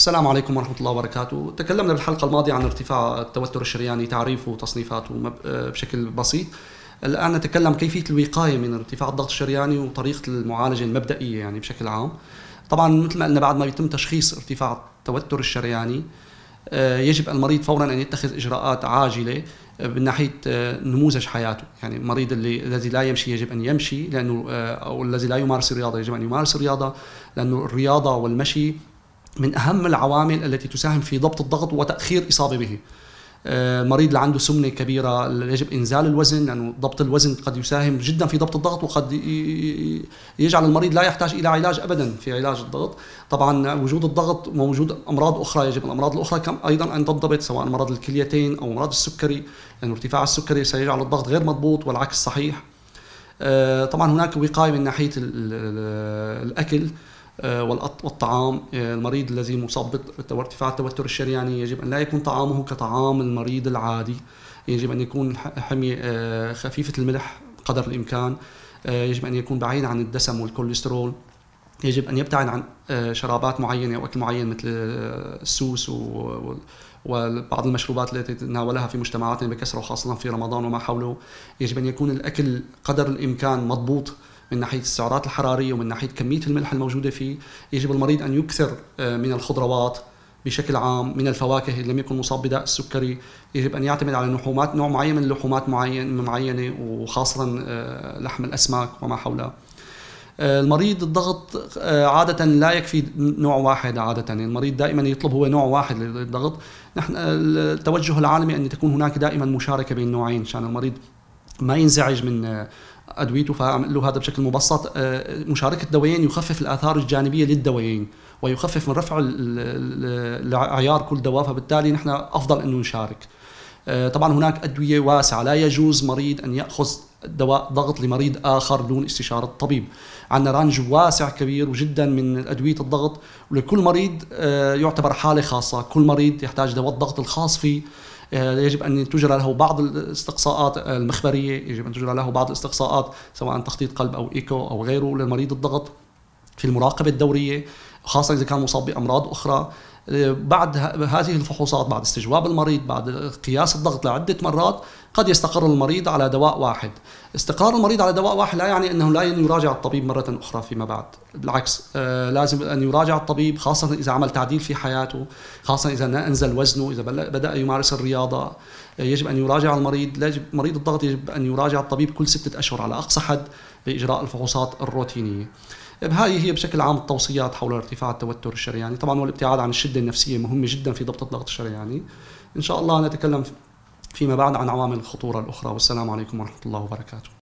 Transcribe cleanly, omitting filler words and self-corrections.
السلام عليكم ورحمة الله وبركاته. تكلمنا بالحلقة الماضية عن ارتفاع التوتر الشرياني، تعريفه وتصنيفاته بشكل بسيط. الآن نتكلم كيفية الوقاية من ارتفاع الضغط الشرياني وطريقة المعالجة المبدئية يعني بشكل عام. طبعا مثل ما قلنا، بعد ما يتم تشخيص ارتفاع التوتر الشرياني يجب المريض فورا أن يتخذ إجراءات عاجلة من ناحية نموذج حياته. يعني المريض الذي لا يمشي يجب أن يمشي، لأنه أو الذي لا يمارس الرياضة يجب أن يمارس الرياضة، لأنه الرياضة والمشي من أهم العوامل التي تساهم في ضبط الضغط وتأخير إصابة به. المريض اللي عنده سمنة كبيرة يجب إنزال الوزن، لأنه ضبط الوزن قد يساهم جدا في ضبط الضغط، وقد يجعل المريض لا يحتاج إلى علاج أبدا في علاج الضغط. طبعا وجود الضغط ووجود أمراض أخرى، يجب الأمراض الأخرى أيضا أن تنضبط، سواء مرض الكليتين أو مرض السكري، لأن ارتفاع السكري سيجعل الضغط غير مضبوط والعكس صحيح. طبعا هناك وقاية من ناحية الأكل والطعام. المريض الذي مصاب بارتفاع التوتر الشرياني يجب أن لا يكون طعامه كطعام المريض العادي، يجب أن يكون حمية خفيفة الملح قدر الإمكان، يجب أن يكون بعيد عن الدسم والكوليسترول، يجب أن يبتعد عن شرابات معينة أو أكل معين مثل السوس وبعض المشروبات التي تتناولها في مجتمعاتنا بكثرة، وخاصة في رمضان وما حوله. يجب أن يكون الأكل قدر الإمكان مضبوط من ناحية السعرات الحرارية ومن ناحية كمية الملح الموجودة فيه. يجب المريض أن يكثر من الخضروات بشكل عام، من الفواكه إن لم يكن مصاب بداء السكري. يجب أن يعتمد على لحومات، نوع معين من اللحومات معينة، وخاصة لحم الأسماك وما حولها. المريض الضغط عادة لا يكفي نوع واحد، عادة المريض دائما يطلب هو نوع واحد للضغط. نحن التوجه العالمي أن تكون هناك دائما مشاركة بين النوعين، عشان المريض ما ينزعج من أدويته. فأعمل له هذا بشكل مبسط. مشاركة دوايين يخفف الآثار الجانبية للدوايين ويخفف من رفع عيار كل دواء، فبالتالي نحن أفضل أنه نشارك. طبعا هناك أدوية واسعة، لا يجوز مريض أن يأخذ دواء ضغط لمريض آخر دون استشارة الطبيب. عندنا رانج واسع كبير جدا من أدوية الضغط، ولكل مريض يعتبر حالة خاصة. كل مريض يحتاج دواء الضغط الخاص فيه. يجب أن تجرى له بعض الاستقصاءات المخبرية، يجب أن تجرى له بعض الاستقصاءات سواء تخطيط قلب أو إيكو أو غيره للمريض الضغط في المراقبة الدورية، خاصة إذا كان مصاب بأمراض أخرى. بعد هذه الفحوصات، بعد استجواب المريض، بعد قياس الضغط لعدة مرات، قد يستقر المريض على دواء واحد. استقرار المريض على دواء واحد لا يعني أنه لا يراجع الطبيب مرة أخرى فيما بعد، بالعكس لازم أن يراجع الطبيب، خاصة إذا عمل تعديل في حياته، خاصة إذا أنزل وزنه، إذا بدأ يمارس الرياضة. يجب أن يراجع المريض. مريض الضغط يجب أن يراجع الطبيب كل 6 أشهر على أقصى حد لإجراء الفحوصات الروتينية. هذه هي بشكل عام التوصيات حول ارتفاع التوتر الشرياني. طبعا والابتعاد عن الشدة النفسية مهمة جدا في ضبط الضغط الشرياني. إن شاء الله نتكلم فيما بعد عن عوامل الخطورة الأخرى. والسلام عليكم ورحمة الله وبركاته.